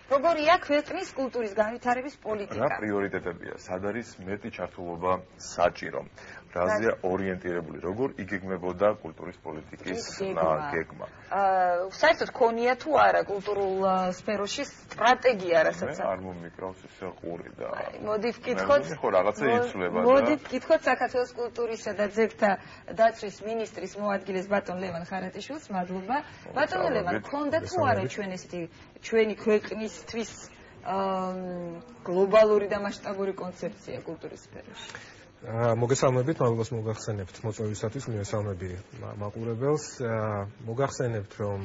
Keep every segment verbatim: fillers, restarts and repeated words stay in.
როგორია ქვეყნის კულტურის განვითარების პოლიტიკა? რა პრიორიტეტებია? სად არის მეტი ჩართულობა საჭირო? რაზეა ორიენტირებული? როგორ იგეგმებოდა კულტურის პოლიტიკის გეგმა? საერთოდ ქონია თუ არა კულტურულ სფეროში სტრატეგია, რასაც არ მომიკრავს ისე ყური და მოდი ვკითხოთ. ხო, რაღაცა იცვლება და მოდი ვკითხოთ საქართველოს კულტურისა და ძეგლთა დაცვის მინისტრის მოადგილეს ბატონ ლევან ხარატიშვილს. მადლობა. ბატონ ლევან, გქონდა თუ არა ჩვენ ესეთი ჩვენი ქვეყნისთვის გლობალური და მასშტაბური კონცეფცია კულტურის სფეროში? მოგესალმებით, მადლობას მოგახსენებთ მოწვევისათვის მივესალმები მაყურებელს. მოგახსენებთ, რომ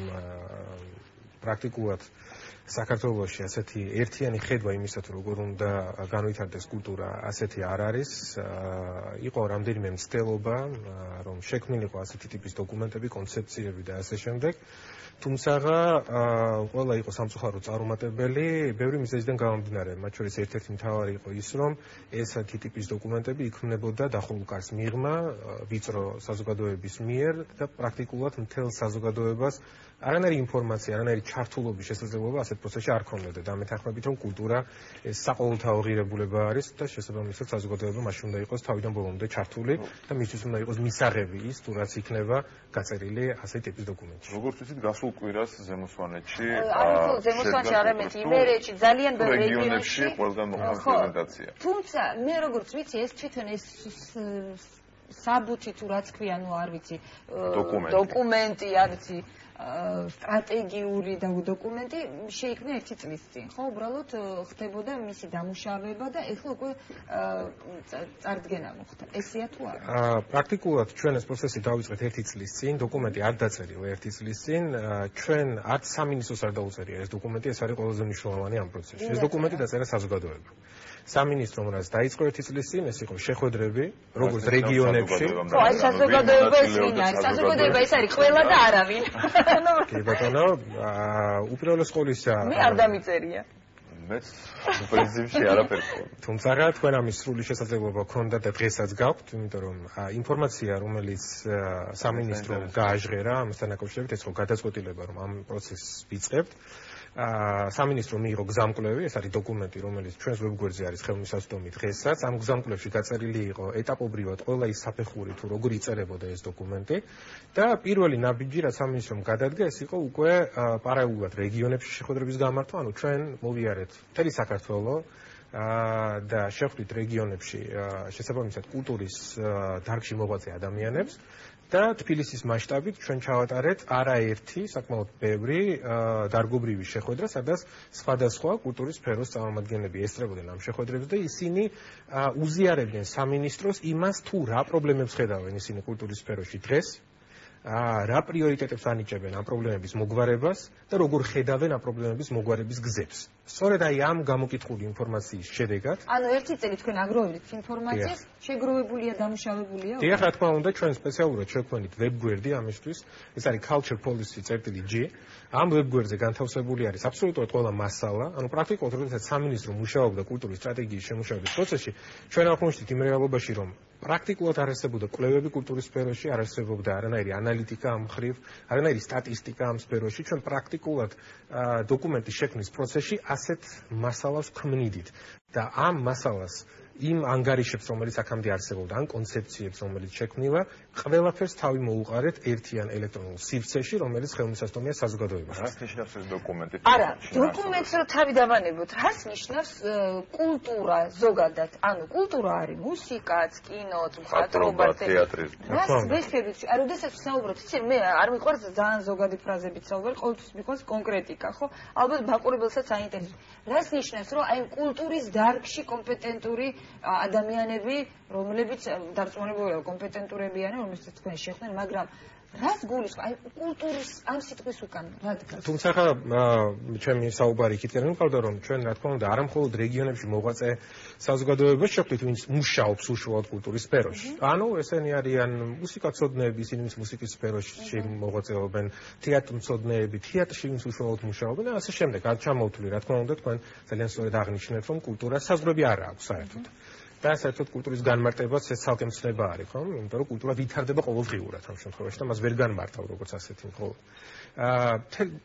პრაქტიკულად საქართველოში ასეთი ერთიანი ხედვა იმისა, თუ როგორ უნდა განვითარდეს კულტურა, ასეთი არ არის. იყო რამდენიმე მცდელობა, რომ შექმნილიყო ასეთი ტიპის დოკუმენტები, კონცეფციები და ასე შემდეგ. თუმცა ყველა იყო სამწუხარო წარუმატებელი, ბევრი მიზეზიდან გამომდინარე. მათ შორის ერთ-ერთი მთავარი იყო ის, რომ ესეთი ტიპის დოკუმენტები იქმნებოდა დახურულ კარს მიღმა ვიწრო საზოგადოების მიერ და პრაქტიკულად მთელ საზოგადოებას არანაირი ინფორმაცია, არანაირი ჩართულობის შესაძლებლობა ასეთ პროცესში არ ქონოდა და მეთანხმებით, რომ კულტურა ეს საყოველთაო ღირებულება არის და შესაბამისად საზოგადოება მაშინ უნდა იყოს თავიდან ბოლომდე ჩართული და მისთვის უნდა იყოს მისაღები ის, თუ რაც იქნება გაწერილი ასეთი ტიპის დოკუმენტში. როგორც ვიცით, გასულ კვირას ზემოსვანეთში, არა, ზემოსვანეთში არამედ იმერეთში, ძალიან ბევრ რეგიონებში ყველგან მოხდა პრეზენტაცია. თუმცა მე როგორც ვიცი, ეს თვითონ ეს საბუთი თუ რაც ქვია, ნუ არ ვიცი, დოკუმენტი, არ ვიცი, სტრატეგიული და დოკუმენტი შეიქმნა ერთი წლის წინ. ხო, უბრალოდ ხდებოდა მისი დამუშავება და ეხლა უკვე წარდგენა მოხდა. ესეა თუ არა? პრაქტიკულად ჩვენ ეს პროცესი დავიწყეთ ერთი წლის წინ, დოკუმენტი არ დაწერია ერთი წლის წინ. ჩვენ არც სამინისტროს არ დაუწერია ეს დოკუმენტი, ეს არის ყველაზე მნიშვნელოვანი ამ პროცესში. ეს დოკუმენტი დაწერა საზოგადოებამ. სამინისტრომ რაც დაიწყო ერთი წლის წინ, ეს იყო შეხვედრები, როგორც რეგიონებში. ხო, აი საზოგადოება ეს ვინ არის? საზოგადოება ეს არის ყველა და არავინ. კი ბატონო, უპირველეს ყოვლისა მე არ დამიწერია. მეც პრინციპში არაფერი. თუმცა თქვენ ამის სრული შესაძლებლობა გქონდა და დღესაც გაქვთ, იმიტომ რომ ინფორმაცია, რომელიც სამინისტრომ გააჟღერა ამასთან დაკავშირებით, ეს ხო გადაწყვეტილება, რომ ამ პროცესს ვიწყებთ. სამინისტრო მიიღო გზამკვლევი, ეს არის დოკუმენტი, რომელიც ჩვენს ვებგვერდზე არის ხელმისაწვდომი დღესაც. ამ გზამკვლევში გაწერილი იყო ეტაპობრივად ყველა ის საფეხური, თუ როგორ იწერებოდა ეს დოკუმენტი და პირველი ნაბიჯი, რაც სამინისტრომ გადადგა, ეს იყო უკვე პარალელურად რეგიონებში შეხვედრების გამართვა, ანუ ჩვენ მოვიარეთ მთელი საქართველო და შეხვდით რეგიონებში შესაბამისად კულტურის დარგში მოღვაწე ადამიანებს. და თბილისის მასშტაბით ჩვენ ჩავატარეთ არაერთი საკმაოდ ბევრი დარგობრივი შეხვედრა, სადაც სხვადასხვა კულტურის სფეროს წარმომადგენლები ესწრებოდნენ ამ შეხვედრებს და ისინი უზიარებდნენ სამინისტროს იმას, თუ რა პრობლემებს ხედავენ ისინი კულტურის სფეროში დღეს, რა პრიორიტეტებს ანიჭებენ ამ პრობლემების მოგვარებას და როგორ ხედავენ ამ პრობლემების მოგვარების გზებს. სწორედ აი ამ გამოკითხული ინფორმაციის შედეგად, ანუ ერთი წელი თქვენ აგროვებთ ინფორმაციას, შეგროვებულია, დამუშავებულია? დიახ, რა თქმა უნდა, ჩვენ სპეციალურად შევქმნით ვებგვერდი ამისთვის, ეს არის culture policy.g. ამ ვებგვერდზე განთავსებული არის აბსოლუტურად ყველა მასალა, ანუ პრაქტიკულად როდესაც სამინისტრო მუშაობდა კულტურის სტრატეგიის შემუშავების პროცესში, ჩვენ აღვნიშნეთ იმ რეალობაში, რომ პრაქტიკულად არ არსებობდა კვლევები კულტურის სფეროში, არ არსებობდა არანაირი ანალიტიკა ამ მხრივ, არანაირი სტატისტიკა ამ სფეროში, ჩვენ პრაქტიკულად დოკუმენტის შექმნის პროცესში ასეთ მასალას ქმნიდით და ამ მასალას იმ ანგარიშებს, რომელიც აქამდე არსებობდა, ან კონცეფციებს, რომელიც შექმნილა, ყველაფერს თავი მოუყარეთ ერთიან ელექტრონულ სივრცეში, რომელიც ხელმისაწვდომია საზოგადოებაში. რას ნიშნავს ეს დოკუმენტი? არა, დოკუმენტს რო თავი დავანებოთ, რას ნიშნავს კულტურა ზოგადად? ანუ კულტურა არის მუსიკაც, კინოც, მხატვრობა, თეატრი. რას ვეშლებით? აი, როდესაც ვსაუბრობთ, იცი, მე არ მიყვარს ძალიან ზოგადი ფრაზებით საუბარი, ყოველთვის მიყვარს კონკრეტიკა, ხო? ალბათ მაყურებელსაც აინტერესებს. რას ნიშნავს, რომ აი კულტურის დარგში კომპეტენტური ადამიანები, რომლებიც დარწმუნებულია კომპეტენტურები არიან, რომელსაც თქვენ შეხვდნენ, მაგრამ რას გულისხმობთ? აი კულტურის ამ სიტყვის უკან რა დგას? თუმცა ხა ჩემი საუბარი იქითკენ მიყავდა, რომ ჩვენ რა თქმა უნდა არა მხოლოდ რეგიონებში მოღვაწე საზოგადოებას შეხვდით, ვინც მუშაობს უშუალოდ კულტურის სფეროში. ანუ ესენი არიან მუსიკაცოდნეები, ისინი ვინც მუსიკის სფეროში მოღვაწეობენ, თეატრმცოდნეები, თეატრში ვინც უშუალოდ მუშაობენ და ასე შემდეგ. არ ჩამოვთვლი, რა თქმა უნდა, თქვენ ძალიან სწორად აღნიშნეთ, რომ კულტურა საზღვრები არ აქვს საერთოდ. და საერთოდ კულტურის განმარტებაც ეს ცალკე მცნება არის, ხო? იმიტომ რომ კულტურა ვითარდება ყოველდღიურად ამ შემთხვევაში და მას ვერ განმართავ როგორც ასეთი მხოლოდ. აა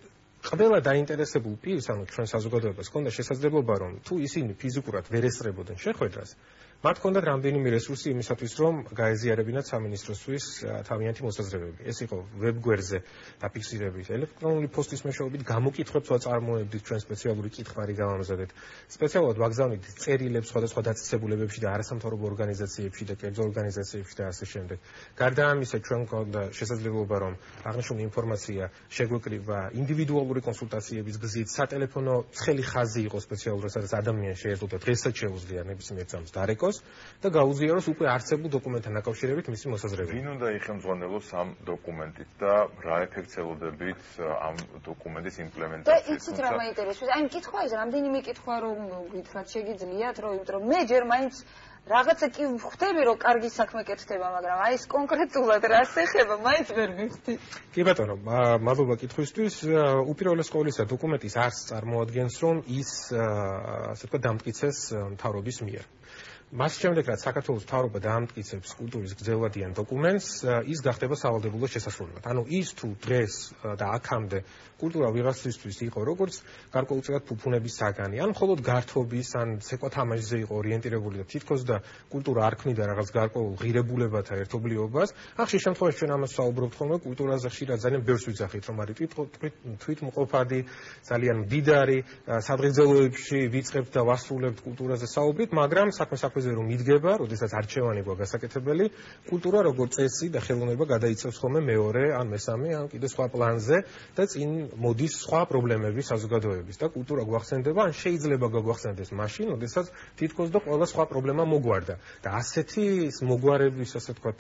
ყველა დაინტერესებულ პირს, ანუ ჩვენ საზოგადოებას ჰქონდა შესაძლებლობა, რომ თუ ისინი ფიზიკურად ვერ ესწრებოდნენ შეხვედრას, მათ ჰქონდათ რამდენიმე რესურსი იმისათვის, რომ გაეზიარებინათ სამინისტროსთვის თავიანთი მოსაზრებები. ეს იყო ვებგვერდზე დაფიქსირებით, ელექტრონული პოსტის მეშვეობით გამოკითხვებს ვაწარმოებდით, ჩვენ სპეციალური კითხვარი გავამზადეთ. სპეციალურად ვაგზავნით წერილებს სხვადასხვა დაწესებულებებში და არასამთავრობო ორგანიზაციებში და კერძო ორგანიზაციებში და ასე შემდეგ. გარდა ამისა, ჩვენ გვქონდა შესაძლებლობა, რომ აღნიშნული ინფორმაცია შეგვეკრიბა ინდივიდუალური კონსულტაციების გზით, სატელეფონო ცხელი ხაზი იყო სპეციალურად, სადაც ადამიანს შეეძლო და დღესაც შეუძლია ნებისმიერ წამს დარეკოს და გაუზიაროს უკვე არსებულ დოკუმენტთან დაკავშირებით მისი მოსაზრება. ვინ უნდა იხელმძღვანელოს ამ დოკუმენტით და რა ეფექტს ელოდებით ამ დოკუმენტის იმპლემენტაციას? და იცით რა მაინტერესებს? აი კითხვა ის რამდენიმე კითხვა რომ გითხრათ შეგიძლიათ, რომ იმიტომ რომ მე ჯერ მაინც რაღაცა კი ვხვდები, რომ კარგი საქმე კეთდება, მაგრამ აი ეს კონკრეტულად რას ეხება, მაინც ვერ მივხვდი. კი ბატონო, მადლობა კითხვისთვის. უპირველეს ყოვლისა, დოკუმენტის არსს წარმოადგენს, რომ ის ასე ვთქვათ დამტკიცეს მთავრობის მიერ. მას შემდეგ, რაც საქართველოს მთავრობა დაამტკიცებს კულტურის გრძელვადიან დოკუმენტს, ის გახდება სავალდებულო შესასრულებლად. ანუ ის თუ დღეს და აქამდე კულტურა ვიღაცისთვის იყო როგორც გარკვეულწილად ფუფუნების საგანი, ან მხოლოდ გართობის, ან ცეკვა თამაშზე იყო ორიენტირებული და თითქოს და კულტურა არ ქმნიდა რაღაც გარკვეულ ღირებულებათა ერთობლიობას, ან ხშირ შემთხვევაში ჩვენ ამას ვსაუბრობთ ხოლმე კულტურაზე ხშირად ძალიან ბევრს ვიძახით, რომ არის თვითმყოფადი, ძალიან მდიდარი, სადღეგრძელოებში ვიწყებთ და ვასრულებთ კულტურაზე საუბრით, მაგრამ საქმე საქმეზე რომ მიდგება, როდესაც არჩევანი გვაქვს გასაკეთებელი, კულტურა როგორც წესი და ხელოვნება გადაიცევს ხოლმე მეორე, ან მესამე, ან კიდე სხვა პლანზე და წინ მოდის სხვა პრობლემები საზოგადოების და კულტურა გვახსენდება, ან შეიძლება გაგვახსენდეს მაშინ, როდესაც თითქოს და ყველა სხვა პრობლემა მოგვარდა. და ასეთი მოგვარების, ასე ვთქვათ,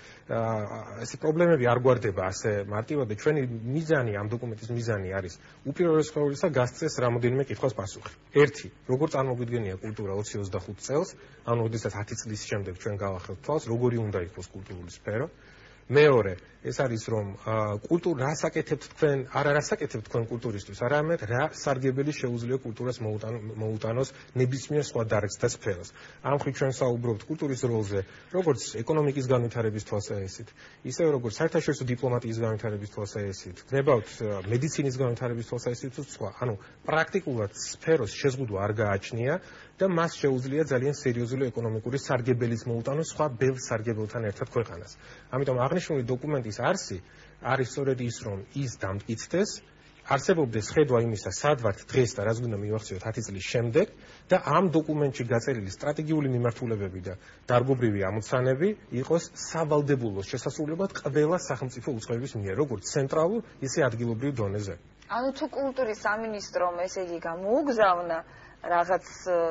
ეს პრობლემები არ გვარდება ასე მარტივად და ჩვენი მიზანი, ამ დოკუმენტის მიზანი არის უპირველეს ყოვლისა გასცეს რამოდენიმე კითხვას პასუხი. ერთი, როგორ წარმოგვიდგენია კულტურა ოცი ოცდახუთ წელს, ანუ როდესაც ათი წლის შემდეგ ჩვენ გავახელთ თვალს, როგორი უნდა იყოს კულტურული სფერო. მეორე, ეს არის რომ კულტურა რას აკეთებთ თქვენ, არა რას აკეთებთ თქვენ კულტურისთვის, არამედ რა სარგებელი შეუძლია კულტურას მოუტანოს ნებისმიერ სხვა დარგს და სფეროს. ამ ხრივ ჩვენ საუბრობთ კულტურის როლზე, როგორც ეკონომიკის განვითარების თვალსაზრისით, ისე როგორც საერთაშორისო დიპლომატიის განვითარების თვალსაზრისით, გნებავთ მედიცინის განვითარების თვალსაზრისით თუ სხვა. ანუ პრაქტიკულად სფეროს შეზღუდვა არ გააჩნია და მას შეუძლია ძალიან სერიოზული ეკონომიკური სარგებელიც მოუტანოს სხვა ბევრ სარგებელთან ერთად ქვეყანას. ამიტომ აღნიშნული დოკუმენტის არსი არის სწორედ ის, რომ ის დამტკიცდეს, არსებობდეს ხედვა იმისა, სად ვართ დღეს და რაც გვინდა მივახციოთ ათი წლის შემდეგ და ამ დოკუმენტში გაწერილი სტრატეგიული მიმართულებები და დარგობრივი ამოცანები იყოს სავალდებულო შესასრულებლად ყველა სახელმწიფო უწყებების მიერ, როგორც ცენტრალურ, ისე ადგილობრივ დონეზე. ანუ თუ კულტურის სამინისტრომ ესე იგი გამოუგზავნა რაღაც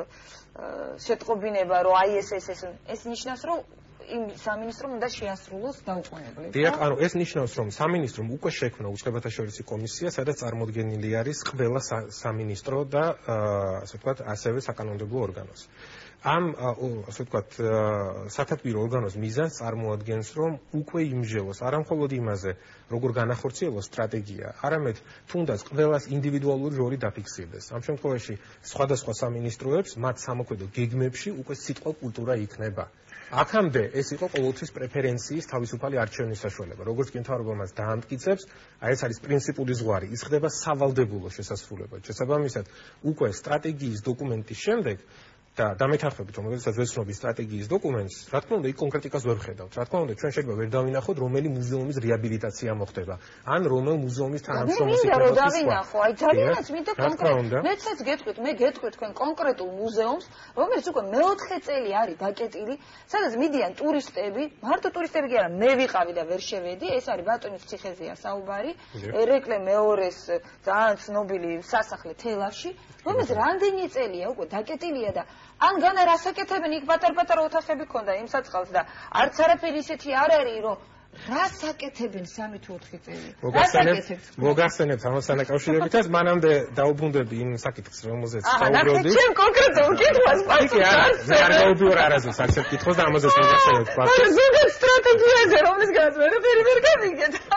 შეტყობინება, რომ აი ეს ეს ეს ეს ნიშნავს, რომ იმ სამინისტრომ უნდა შეასრულოს დაუყოვნებლივ. დიახ, ანუ ეს ნიშნავს, რომ სამინისტრომ უკვე შექმნა უწყებათა შორისი კომისია, სადაც წარმოდგენილი არის ყველა სამინისტრო და ასე ვთქვათ, ასევე საკანონმდებლო ორგანოს. ამ ასე ვთქვათ, სათათბირო ორგანოს მიზანს წარმოადგენს, რომ უკვე იმჟელოს არა მხოლოდ იმაზე, როგორ განახორციელოს სტრატეგია, არამედ თუნდაც ყველას ინდივიდუალური როლი დაფიქსირდეს. ამ შემთხვევაში სხვადასხვა სამინისტროებს მათ სამოქმედო გეგმებში უკვე სიტყვა კულტურა იქნება. აქამდე ეს იყო ყოველთვის პრეფერენციის თავისუფალი არჩევნის საშუალება. როგორც კი მთავრობა მას დაამტკიცებს, აი ეს არის პრინციპული ზღვარი, ის ხდება სავალდებულო შესასრულებლად. შესაბამისად, უკვე სტრატეგიის დოკუმენტის შემდეგ და დამეთანხმებით, რომ როდესაც ვეცნობთ სტრატეგიის დოკუმენტს, რა თქმა უნდა, იქ კონკრეტიკას ვერ ვხედავთ. რა თქმა უნდა, ჩვენ შეიძლება ვერ დავინახოთ, რომელი მუზეუმის რეაბილიტაცია მოხდება, ან რომელ მუზეუმის თანამშრომლობს იქნება. მე დავინახო, აი ძალიანაც მინდა კონკრეტულად. მეცაც გეტყვით, მე გეტყვით თქვენ კონკრეტულ მუზეუმს, რომელიც უკვე მეოთხე წელი არის დაკეტილი, სადაც მიდიან ტურისტები, მარტო ტურისტები კი არა, მე ვიყავი და ვერ შევედი, ეს არის ბატონის ციხეზეა საუბარი, ერეკლე მეორეს ძალიან ცნობილი სასახლე თელავში, რომელიც რამდენი წელია უკვე დაკეტილია და ან განა რასაკეთებენ, იქ პატარ-პატარა ოთახები ქონდა იმ საწყალს და არც არაფერი ისეთი არ არის, რომ რასაკეთებენ სამი თუ ოთხი წელი. მოგახსენებთ ამასთან დაკავშირებითაც, მანამდე დაუბრუნდები იმ საკითხს, რომელზეც საუბრობდი. აჰა, ჩემ კონკრეტულ კითხვას პასუხს. მე არ გავუბრუნდ არასდროს არც ერთ კითხვას და ამაზეც მოგახსენებთ. მაგრამ ზოგადად სტრატეგიაზე, რომლისგანაც ვერაფერი ვერ გავიგეთ, ამაზე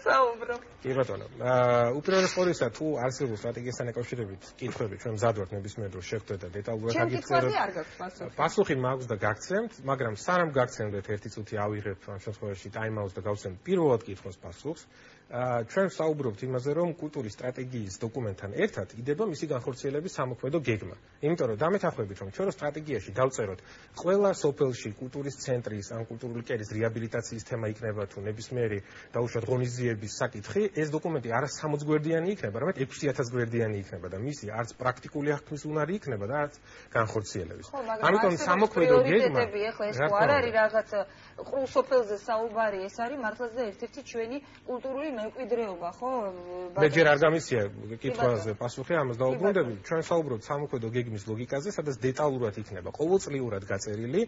საუბრო. კი ბატონო. აა უპირველეს ყოვლისა თუ არსებულ სტრატეგიასთან ეკავშირებით კითხვები ჩვენ მზად ვართ ნებისმიერ დროს შევხვდეთ და დეტალურად აგიწეროთ. ჩემ კითხვაზე არ გაქვს პასუხი. პასუხი მაქვს და გაგცემთ, მაგრამ სანამ გაგცემდეთ ერთი წუთი ავიღებ ამ შემთხვევაში ტაიმ-აუტს და გავცემთ პირველად კითხვის პასუხს. აა ჩვენ საუბრობთ იმაზე, რომ კულტურის სტრატეგიის დოკუმენტთან ერთად იდება მისი განხორციელების სამოქმედო გეგმა. იმიტომ რომ დამეთანხმებით, რომ ჩვენ რო სტრატეგიაში დავწეროთ ყველა სოფელში კულტურის ცენტრის ან კულტურული კერის რეაბილიტაციის თემა იქნება თუ ნებისმიერი დაუშვათ ღონისძიების საკითხი, ეს დოკუმენტი არა სამოც გვერდიანი იქნება, არამედ ექვსი ათას გვერდიანი იქნება და მისი არც პრაქტიკული აღქმის უნარი იქნება და არც განხორციელების. ამიტომ სამოქმედო გეგმა ეხლა ეს არ არის რაღაც ყრუ სოფელზე საუბარი, ეს არის მართლაც და ერთ-ერთი ჩვენი კულტურული მემკვიდრეობა, ხო? მე ჯერ არ გამისია კითხვაზე პასუხი, ამას დაუბრუნდები. ჩვენ საუბრობთ სამოქმედო გეგმის ლოგიკაზე, სადაც დეტალურად იქნება ყოველწლიურად გაწერილი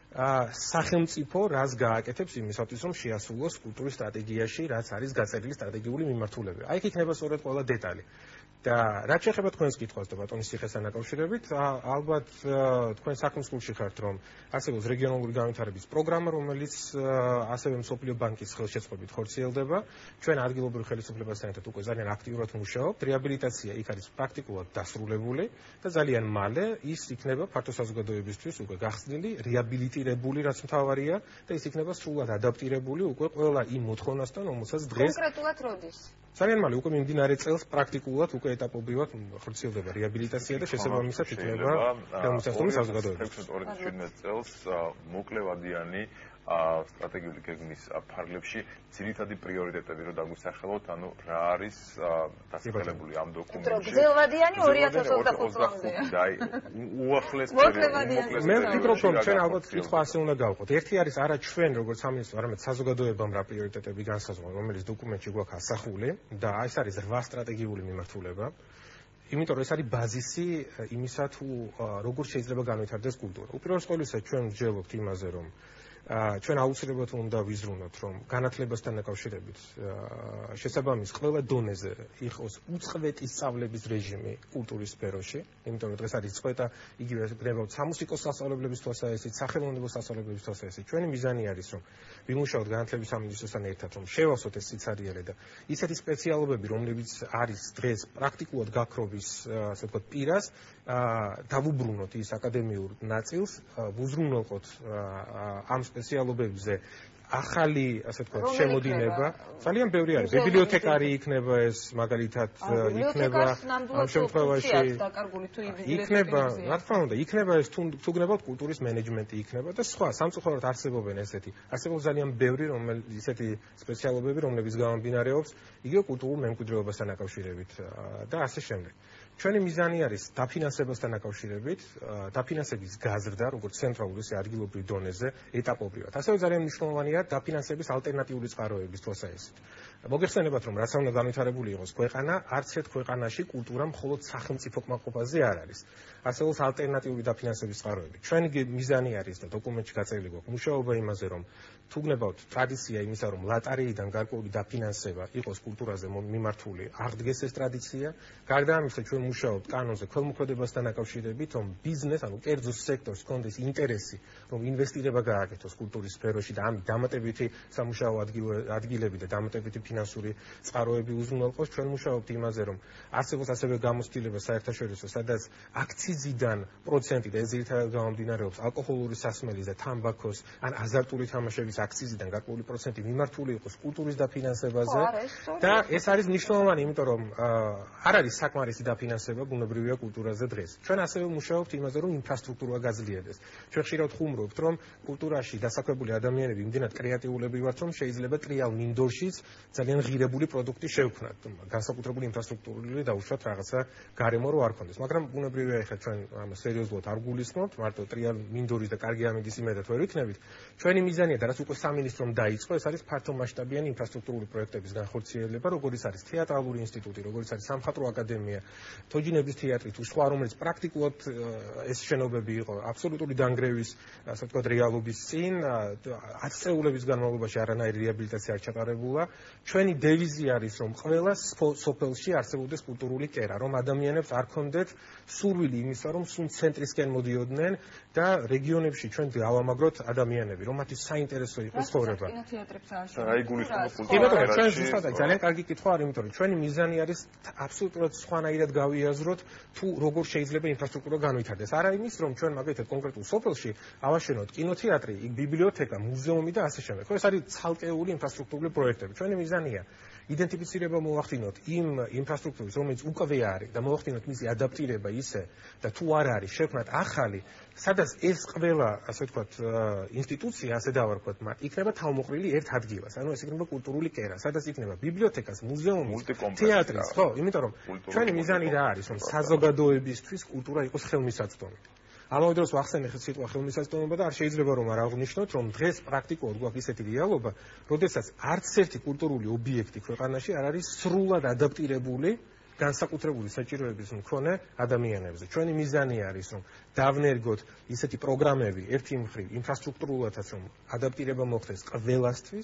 სახელმწიფო რას გააკეთებს იმისათვის, რომ შეასრულოს კულტურის სტრატეგიაში, რაც არის გაწერილი სტრატეგიული მიმართულება. აი, იქ იქნება სწორედ ყველა დეტალი. და რაც შეეხება თქვენს კითხვას და ბატონის ციხესთან დაკავშირებით, ალბათ თქვენ საქმისკულში ხართ, რომ არსებობს რეგიონალური განვითარების პროგრამა, რომელიც ასევე მსოფლიო ბანკის ხელშეწყობით ხორციელდება. ჩვენ ადგილობრივ ხელისუფლებასთან ერთად უკვე ძალიან აქტიურად მუშაობთ. რეაბილიტაცია იქ არის პრაქტიკულად დასრულებული და ძალიან მალე ის იქნება ფართო საზოგადოებისთვის უკვე გახსნილი, რეაბილიტირებული, რაც მთავარია და ის იქნება სრულად ადაპტირებული უკვე ყველა იმ მოთხოვნასთან, რომელსაც დღეს კონკრეტულად როდის? ძალიან მალე უკვე მიმდინარე წელს პრაქტიკულად უკვე ეტაპობრივად ხორციელდება რეაბილიტაცია და შესაბამისად იქნება ხელმისაწვდომი საზოგადოება. ექვსი წელს მოკლევადიანი სტრატეგიული გეგმის ფარგლებში ძირითადი პრიორიტეტები რო დაგვისახელოთ, ანუ რა არის დასახელებული ამ დოკუმენტში. გრძელვადიანი ორი ათას ოცდახუთი წლამდეა. აი, უახლეს მოკლევადიანი. მე ვფიქრობ, რომ ჩვენ ალბათ კითხვა ასე უნდა გავყოთ. ერთი არის არა ჩვენ როგორც სამინისტრო, არამედ საზოგადოებამ რა პრიორიტეტები განსაზღვრა, რომელიც დოკუმენტში გვაქვს ასახული და ეს არის რვა სტრატეგიული მიმართულება. იმიტომ რომ ეს არის ბაზისი იმისა, თუ როგორ შეიძლება განვითარდეს კულტურა. უპირველეს ყოვლისა ჩვენ ვსჯელობთ იმაზე, რომ ჩვენ აუცილებლად უნდა ვიზრუნოთ, რომ განათლებასთან დაკავშირებით შესაბამის ყველა დონეზე იყოს უწყვეტი სწავლების რეჟიმი კულტურის სფეროში, იმიტომ რომ დღეს არის წყვეტა იგივე გნებავთ სამუსიკოს სასწავლებლების თვალსაზრისით, სახელმწიფო სასწავლებლის თვალსაზრისით. ჩვენი მიზანი არის, რომ ვიმუშაოთ განათლების სამინისტროსთან ერთად, რომ შევავსოთ ეს სიცარიელე და ისეთი სპეციალობები, რომლებიც არის დღეს პრაქტიკულად გაქრობის, ასე ვთქვათ, პირას, დავუბრუნოთ ის აკადემიურ ნაწილს, ვუზრუნველყოთ ამ სპეციალობებზე ახალი, ასე ვთქვათ, შემოდინება. ძალიან ბევრი არის. ბიბლიოთეკარი იქნება ეს, მაგალითად, იქნება ამ შემთხვევაში იქნება, რა თქმა უნდა, იქნება ეს თუ გნებავთ კულტურის მენეჯმენტი იქნება და სხვა სამწუხაროდ არსებობენ ესეთი. არსებობს ძალიან ბევრი რომელი ისეთი სპეციალობები, რომლებიც გამომდინარეობს იგივე კულტურულ მემკვიდრეობასთან დაკავშირებით და ასე შემდეგ. ჩვენი მიზანი არის დაფინანსებასთან დაკავშირებით, დაფინანსების გაზრდა, როგორც ცენტრალურ ისე ადგილობრივ დონეზე, ეტაპობრივად. ასევე ძალიან მნიშვნელოვანია დაფინანსების ალტერნატიული წყაროების თვალსაზრისით. მოგეხსენებათ, რომ რაც უნდა განვითარებული იყოს ქვეყანა, არც ერთ ქვეყანაში კულტურა მხოლოდ სახელმწიფო კმაყოფაზე არ არის. არსებობს ალტერნატიული დაფინანსების წყაროები. ჩვენი მიზანი არის და დოკუმენტში გაწერილი გვაქვს მუშაობა იმაზე, რომ თუ გნებავთ ტრადიცია იმისა, რომ ლატარეიდან გარკვეული დაფინანსება იყოს კულტურაზე მიმართული, აღდგეს ეს ტრადიცია. გარდა ამისა, ჩვენ მუშაობთ კანონზე ქველმოქმედებასთან დაკავშირებით, რომ ბიზნეს, ანუ კერძო სექტორს კონდეს ინტერესი, რომ ინვესტირება გააკეთოს კულტურის სფეროში და ამით დამატებითი სამუშაო ადგილები და დამატებითი ფინანსური წყაროები უზრუნველყოს. ჩვენ მუშაობთ იმაზე, რომ არსებობს ასევე გამოცდილება საერთაშორისო, სადაც აქციზიდან პროცენტი და ეს ძირითადად გამომდინარეობს ალკოჰოლური სასმელის და თამბაქოს ან აზარტული თამაშების აქციზიდან გარკვეული პროცენტი მიმართული იყოს კულტურის დაფინანსებაზე და ეს არის მნიშვნელოვანი, იმიტომ რომ არ არის საკმარისი დაფინანსება ბუნებრივია კულტურაზე დღეს. ჩვენ ასევე მუშაობთ იმაზე, რომ ინფრასტრუქტურა გაძლიერდეს. ჩვენ ხშირად ხუმრობთ, რომ კულტურაში დასაქმებული ადამიანები იმდენად კრეატიულები ვართ, რომ შეიძლება ტრიალ მინდორშიც ძალიან ღირებული პროდუქტი შევქმნათ. განსაკუთრებული ინფრასტრუქტურული დაუშვათ რაღაცა გარემო რო არ ქონდეს. მაგრამ ბუნებრივია ეხლა ჩვენ ამ სერიოზულად არ გულისხმობთ, მარტო ტრიალ მინდორის და კარგი ამინდის იმედად ვერ ვიქნებით. ჩვენი მიზანია და რაც უკვე სამინისტრომ დაიწყო, ეს არის ფართო მასშტაბიანი ინფრასტრუქტურული პროექტების განხორციელება, როგორიც არის თეატრალური ინსტიტუტი, როგორიც არის სამხატვრო აკადემია თოჯინების თეატრი თუ სხვა რომელიც პრაქტიკულად ეს შენობები იყო აბსოლუტური დანგრევის ასე ვთქვათ რეალობის წინ ათწლეულების განმავლობაში არანაირი რეაბილიტაცია არ ჩატარებულა ჩვენი დევიზი არის რომ ყველა სოფელში არსებობდეს კულტურული კერა რომ ადამიანებს არ ქონდეთ სურვილი იმისა რომ სულ ცენტრისკენ მოდიოდნენ და რეგიონებში ჩვენ გავამაგროთ ადამიანები რომ მათი საინტერესო იყოს ცხოვრება კინოთეატრებს აი გულისხმობ კულტურაში ჩვენ ზუსტად ძალიან კარგი კითხვა არის იმიტომ რომ ჩვენი მიზანი არის აბსოლუტურად სხვანაირად გავიაზროთ თუ როგორ შეიძლება ინფრასტრუქტურა განვითარდეს არა იმის რომ ჩვენ მაგალითად კონკრეტულ სოფელში ავაშენოთ კინოთეატრი იქ ბიბლიოთეკა მუზეუმი და ასე შემდეგ ხო ეს არის ცალკეული ინფრასტრუქტურული პროექტები ჩვენი მიზანია იდენტიფიცირება მოვახდინოთ იმ ინფრასტრუქტურის რომელიც უკვე არის და მოვახდინოთ მისი ადაპტირება ისე და თუ არ არის შევქმნათ ახალი სადაც ეს ყველა ასე ვთქვათ ინსტიტუცია ასე დავარქვათ მათ იქნება თავმოყრილი ერთ ადგილას ანუ ეს იქნება კულტურული კერა სადაც იქნება ბიბლიოთეკას მუზეუმი თეატრის ხო იმიტომ რომ ჩვენი მიზანი რა არის რომ საზოგადოებისთვის კულტურა იყოს ხელმისაწვდომი ამავე დროს ვახსენე სიტყვა ხელმისაწვდომობა და არ შეიძლება რომ არ აღვნიშნოთ რომ დღეს პრაქტიკულად გვაქვს ისეთი რეალობა როდესაც არც ერთი კულტურული ობიექტი ქვეყანაში არ არის სრულად ადაპტირებული განსაკუთრებული საჭიროების მქონე ადამიანებზე. ჩვენი მიზანი არის რომ დავნერგოთ ისეთი პროგრამები ერთი მხრივ ინფრასტრუქტურულადაც რომ ადაპტირება მოხდეს ყველასთვის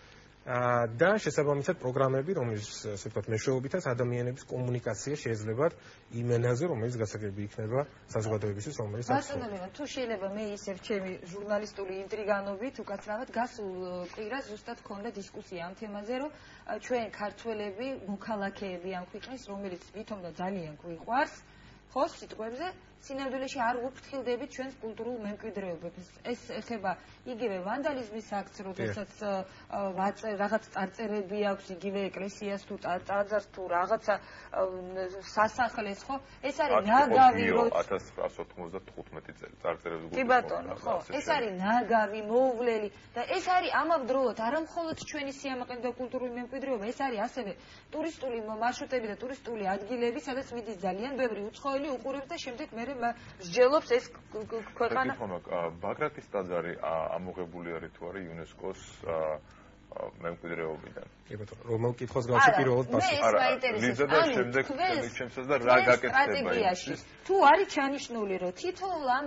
და შესაბამისად პროგრამები რომლის ასე ვთქვათ მეშვეობითაც ადამიანების კომუნიკაცია შეიძლება იმ ენაზე რომელიც გასაგები იქნება საზოგადოებისთვის რომელიც ბატონო თუ შეიძლება მე ისევ ჩემი ჟურნალისტური ინტრიგანობით უკაცრავად გასულ კვირას ზუსტად ქონდა დისკუსია ამ თემაზე რომ ჩვენ ქართველები მოქალაქეები ამ ქვეყნის რომელიც ვითომ და ძალიან გვიყვარს ხო სიტყვებზე სინამდვილეში არ ვუფრთხილდებით ჩვენს კულტურულ მემკვიდრეობებს. ეს ეხება იგივე ვანდალიზმის აქტს, როდესაც რაღაც წარწერები აქვს იგივე ეკლესიას თუ ტაძარს თუ რაღაცა სასახლეს, ხო? ეს არის ნაგავი ათას ცხრაას ოთხმოცდათხუთმეტი წელი წარწერები კი ბატონო, ხო, ეს არის ნაგავი, მოუვლელი და ეს არის ამავდროულად არა მხოლოდ ჩვენი სიამაყე და კულტურული მემკვიდრეობა, ეს არის ასევე ტურისტული მარშრუტები და ტურისტული ადგილები, სადაც მიდის ძალიან ბევრი უცხოელი უყურებს და შემდეგ მე მსჯელობს ეს ქვეყანა. ბაგრატის ტაძარი ამოღებული არის თუ არა იუნესკოს მემკვიდრეობიდან. კი ბატონო, რომელ კითხვას გავსაკირველად პასუხი. არა, ლიზა და შემდეგ ჩემსაც და რა გაკეთდება ის. თუ არის ჩანიშნული რომ თითოეულ ამ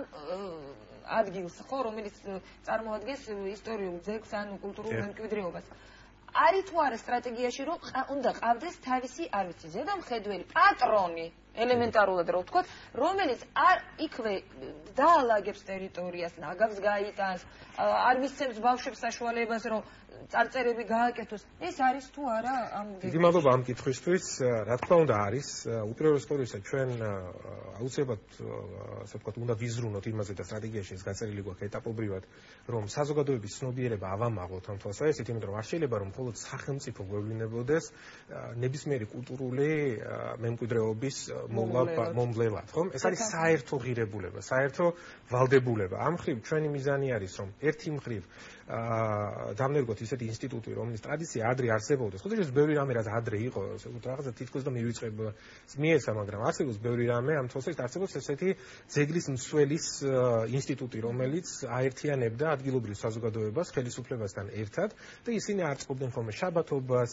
ადგილს ხო რომელიც წარმოადგენს ისტორიულ ძეგლს ან კულტურულ მემკვიდრეობას არის თუ არა სტრატეგიაში რომ უნდა ყავდეს თავისი არ ვიცი ზედამხედველი პატრონი ელემენტარულად რო ვთქვათ, რომელიც არ იქვე დაალაგებს ტერიტორიას, ნაგავს გაიტანს, არ მისცემს ბავშვებს საშუალებას, რომ წარწერები გააკეთოს. ეს არის თუ არა ამ დიდი მადლობა ამ კითხვისთვის. რა თქმა უნდა არის, უპირველეს ყოვლისა ჩვენ აუცილებლად ასე ვთქვათ, უნდა ვიზრუნოთ იმაზე და სტრატეგიაში ეს გაწერილი გვაქვს ეტაპობრივად, რომ საზოგადოების ცნობიერება ავამაღლოთ ამ თვალსაზრისით, იმიტომ რომ არ შეიძლება რომ მხოლოდ სახელმწიფო გვევლინებოდეს ნებისმიერი კულტურული მემკვიდრეობის მომვლელად, ხო? ეს არის საერთო ღირებულება, საერთო ვალდებულება. ამ მხრივ ჩვენი მიზანი არის, რომ ერთი მხრივ დამნერგოთ ისეთი ინსტიტუტი, რომლის ტრადიცია ადრე არსებობდეს. ხო, შეიძლება ბევრი რამე რაც ადრე იყო, ასე ვთქვათ, რაღაცა თითქოს და მივიწყებ მიეცა, მაგრამ არსებობს ბევრი რამე ამ თვალსაზრისით არსებობს ესეთი ძეგლის მსვლელის ინსტიტუტი, რომელიც აერთიანებდა ადგილობრივ საზოგადოებას ხელისუფლებასთან ერთად და ისინი აწყობდნენ ხოლმე შაბათობას,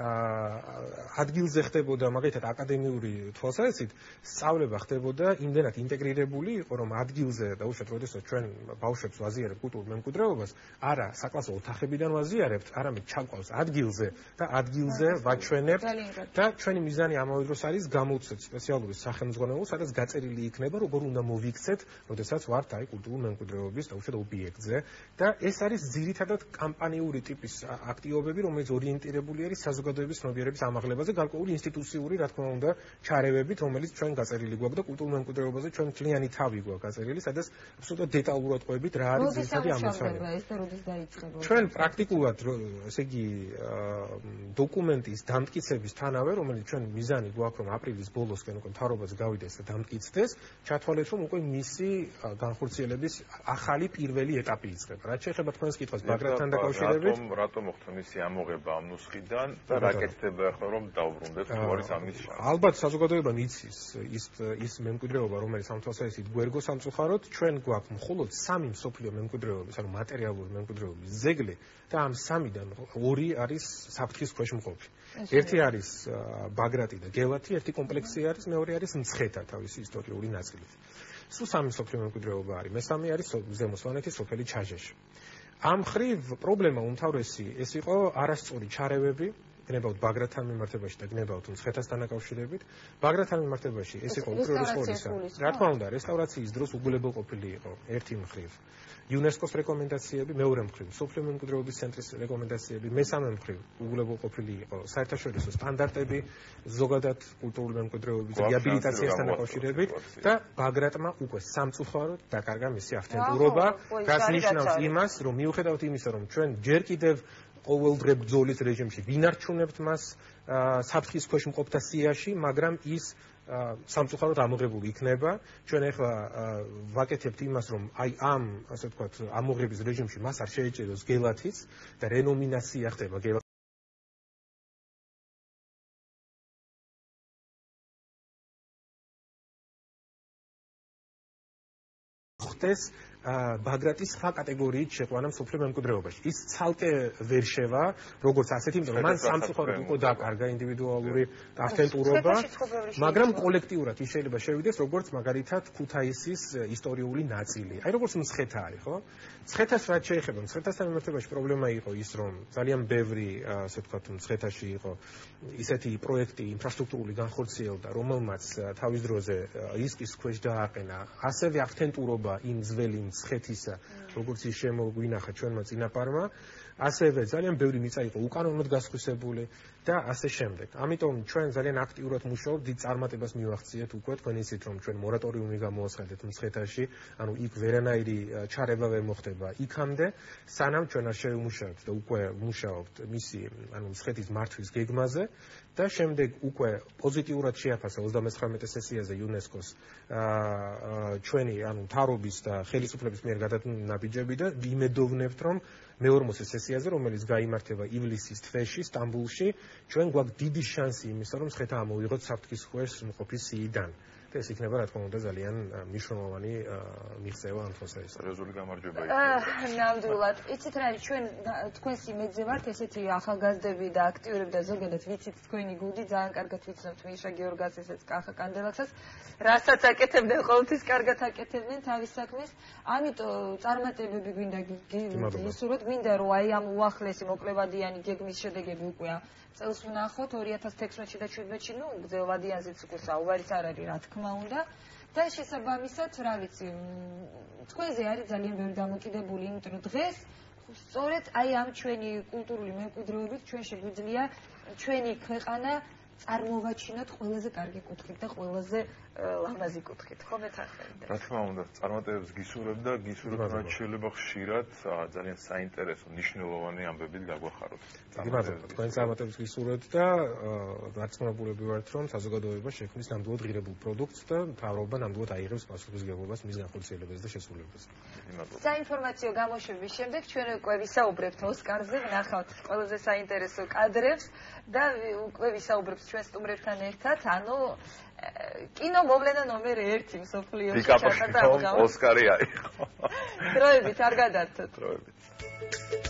ადგილზე ხდებოდა მაგალითად აკადემიური თვალსაზრისით სწავლება ხდებოდა იმდენად ინტეგრირებული იყო, რომ ადგილზე და უშუალოდ როდესაც ჩვენ ბავშვებს ვაზიარებთ კულტურულ მემკვიდრეობას, არა საკლასო ოთახებიდან ვაზიარებთ, არამედ ჩავყავს ადგილზე და ადგილზე ვაჩვენებთ და ჩვენი მიზანი ამავე დროს არის გამოვცეთ სპეციალური სახელმძღვანელო, სადაც გაწერილი იქნება, როგორ უნდა მოვიქცეთ, როდესაც ვართ აი კულტურულ მემკვიდრეობის და უშუალოდ ობიექტზე და ეს არის ძირითადად კამპანიური ტიპის აქტივობები, რომელიც ორიენტირებული არის საზოგადოების ცნობიერების ამაღლებაზე, გარკვეული ინსტიტუციური, რა თქმა უნდა, ჩარევებით, რომელიც ჩვენ გაწერილი გვაქვს და კულტურულ მემკვიდრეობაზე ჩვენ მთლიანი თავი გვაქვს გაწერილი, სადაც აბსოლუტურად დეტალურად ყვებით რა არის ძირითადი ამოცანა. ჩვენ პრაქტიკულად, ესე იგი, დოკუმენტის დამტკიცებისთანავე, რომელიც ჩვენ მიზანი გვაქვს, რომ აპრილის ბოლოსკენ უკვე მთავრობაც გავიდეს და დამტკიცდეს, ჩათვალეთ, რომ უკვე მისი განხორციელების ახალი პირველი ეტაპი იწყება. რაც შეეხება თქვენს კითხვას ბაგრატთან დაკავშირებით, რატომ რატომ მოხდა მისი ამოღება ამ ნუსხიდან და რა კეთდება ახლა რომ დაუბრუნდეთ თუ არის ამის შანსი? ალბათ საზოგადოებამ იცის იცის ის ის მემკვიდრეობა, რომელიც ამ თვალსაზრისით გვერგო სამწუხაროდ, ჩვენ გვაქვს მხოლოდ სამი მსოფლიო მემკვიდრეობის, ანუ მატერიალური მემკვიდრეობის ძეგლი და ამ სამიდან ორი არის საფრთხის ქვეშ მყოფი. ერთი არის ბაგრატი და გელათი, ერთი კომპლექსი არის, მეორე არის მცხეთა თავისი ისტორიული ნაწილით. სულ სამი მსოფლიო მემკვიდრეობა არის. მესამე არის ზემო სვანეთის სოფელი ჩაჟეში. ამ ხრივ პრობლემა უმთავრესი ეს იყო არასწორი ჩარევები გნებავთ ბაგრატთან მიმართებაში და გნებავთ მცხეთასთან დაკავშირებით. ბაგრატთან მიმართებაში ეს იყო უპირველეს ყოვლისა. რა თქმა უნდა, რესტავრაციის დროს უგულებელყოფილი იყო ერთი მხრივ იუნესკოს რეკომენდაციები, მეორე მხრივ სოფლიო მემკვიდრეობის ცენტრის რეკომენდაციები, მესამე მხრივ უგულებელყოფილი იყო საერთაშორისო სტანდარტები ზოგადად კულტურული მემკვიდრეობის რეაბილიტაციასთან დაკავშირებით და ბაგრატმა უკვე სამწუხაროდ დაკარგა მისი ავთენტურობა, რაც ნიშნავს იმას, რომ მიუხედავად იმისა, რომ ჩვენ ჯერ კიდევ ყოველდღე ბრძოლის რეჟიმში ვინარჩუნებთ მას საფრთხის ქვეშ მყოფთა სიაში, მაგრამ ის სამწუხაროდ ამოღებული იქნება. ჩვენ ახლა ვაკეთებთ იმას, რომ აი ამ, ასე ვთქვათ, ამოღების რეჟიმში მას არ შეეჭეროს გელათიც და რენომინაცია ხდება გელათის ხდეს ბაგრატის სხვა კატეგორიით შეყვანა მსოფლიო მემკვიდრეობაში. ის ცალკე ვერ შევა, როგორც ასეთი, იმიტომ რომ მან სამწუხაროდ უკვე დაკარგა ინდივიდუალური ავთენტურობა, მაგრამ კოლექტიურად ის შეიძლება შევიდეს, როგორც მაგალითად ქუთაისის ისტორიული ნაწილი. აი როგორც მცხეთა არის, ხო? მცხეთას რაც შეეხება, მცხეთასთან მიმართებაში პრობლემა იყო ის, რომ ძალიან ბევრი, ასე ვთქვათ, მცხეთაში იყო ისეთი პროექტი, ინფრასტრუქტურული განხორციელდა, რომელმაც თავის დროზე რისკის ქვეშ დააყენა ასევე ავთენტურობა იმ ძველი მცხეთისა, როგორც ის შემოგვინახა ჩვენმა წინაპარმა, ასევე ძალიან ბევრი მიწა იყო უკანონოდ გასხვისებული და ასე შემდეგ. ამიტომ ჩვენ ძალიან აქტიურად მუშაობთ, დიდ წარმატებას მივახციეთ უკვე, თქვენ იცით, რომ ჩვენ მორატორიუმი გამოაცხადეთ მცხეთაში, ანუ იქ ვერანაირი ჩარევა ვერ მოხდება იქამდე, სანამ ჩვენ არ შევიმუშავებთ და უკვე მუშაობთ მისი, ანუ მცხეთის მართვის გეგმაზე და შემდეგ უკვე პოზიტიურად შეაფასა ოცდამეცხრამეტე სესიაზე იუნესკოს ჩვენი, ანუ მთავრობის და ხელისუფლების მიერ გადადგმული ნაბიჯები და ვიმედოვნებთ, რომ მეორმოცე სესიაზე, რომელიც გაიმართება ივლისის თვეში სტამბულში, ჩვენ გვაქვს დიდი შანსი იმისა, რომ მცხეთა ამოვიღოთ საფრთხის ქვეშ მყოფი სიიდან. და ეს იქნება, რა თქმა უნდა, ძალიან მნიშვნელოვანი მიღწევა ამ თვალსაზრისით. სერიოზული გამარჯვება იქნება. ნამდვილად. იცით რა, ჩვენ თქვენს იმედზე ვართ, ესეთი ახალგაზრდები და აქტიურები და ზოგადად ვიცით თქვენი გუნდი, ძალიან კარგად ვიცნობთ მიშა გეორგაძესაც, კახა კანდელაცას, რასაც აკეთებდნენ, ყოველთვის კარგად აკეთებდნენ თავის საქმეს. ამიტომ წარმატებები გვინდა გისურვოთ, გვინდა რომ აი ამ უახლესი მოკლევადიანი გეგმის შედეგები უკვე წელს ვნახოთ ორი ათას თექვსმეტში და შვიდმეტში, ნუ გრძელვადიანზეც უკვე საუბარიც არ არის, რა თქმა უნდა. და შესაბამისად, რა ვიცი, თქვენზე არის ძალიან ბევრი დამოკიდებული, იმიტომ რომ დღეს სწორედ აი ამ ჩვენი კულტურული მემკვიდრეობით ჩვენ შეგვიძლია ჩვენი ქვეყანა წარმოვაჩინოთ ყველაზე კარგი კუთხით და ყველაზე ლამაზი კუთხით, ხო მეთანხმებით? რა თქმა უნდა, წარმატებებს გისურვებ და გისურვებ, რომ შეიძლება ხშირად ძალიან საინტერესო, მნიშვნელოვანი ამბებით გაგვახაროთ. მადლობა, თქვენ წარმატებებს გისურვებთ და დარწმუნებულები ვართ, რომ საზოგადოება შექმნის ნამდვილად ღირებულ პროდუქტს და მთავრობა ნამდვილად აიღებს პასუხისმგებლობას მის განხორციელებაზე და შესრულებაზე. საინფორმაციო გამოშვების შემდეგ ჩვენ უკვე ვისაუბრებთ ოსკარზე, ვნახავთ ყველაზე საინტერესო კადრებს და უკვე ვისაუბრებთ ჩვენ სტუმრებთან ერთად, ანუ კინო მოვლენა ნომერ ერთი მსოფლიოში ჩატარდა. ოსკარი აიღო. დროებით არ გადართოთ. დროებით.